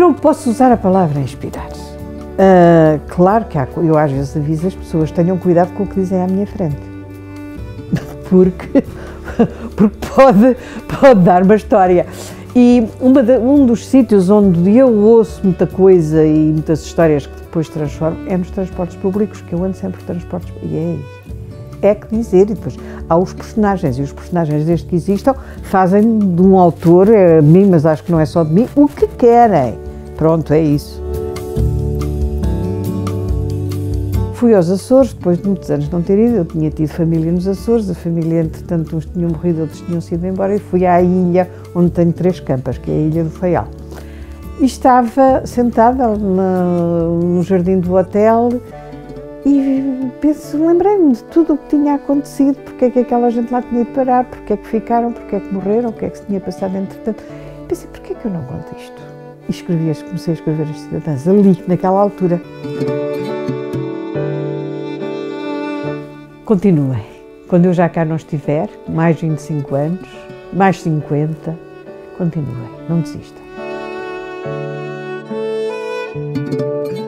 não posso usar a palavra inspirar. Claro que eu às vezes aviso as pessoas, tenham cuidado com o que dizem à minha frente, porque pode dar uma história. E um dos sítios onde eu ouço muita coisa e muitas histórias que depois transformo é nos transportes públicos, que eu ando sempre por transportes públicos. E é que dizer, e depois há os personagens, e os personagens desde que existam fazem de um autor, de mim, mas acho que não é só de mim, o que querem. Pronto, é isso. Fui aos Açores, depois de muitos anos não ter ido, eu tinha tido família nos Açores, a família, entretanto, uns tinham morrido, outros tinham sido embora, e fui à ilha onde tenho 3 campas, que é a Ilha do Faial. E estava sentada no jardim do hotel e lembrei-me de tudo o que tinha acontecido, porque é que aquela gente lá tinha de parar, porque é que ficaram, porque é que morreram, o que é que se tinha passado entretanto. Pensei, porque é que eu não conto isto? E comecei a escrever as cidadãs ali, naquela altura. Continuem. Quando eu já cá não estiver, mais 25 anos, mais 50, continuem, não desistam.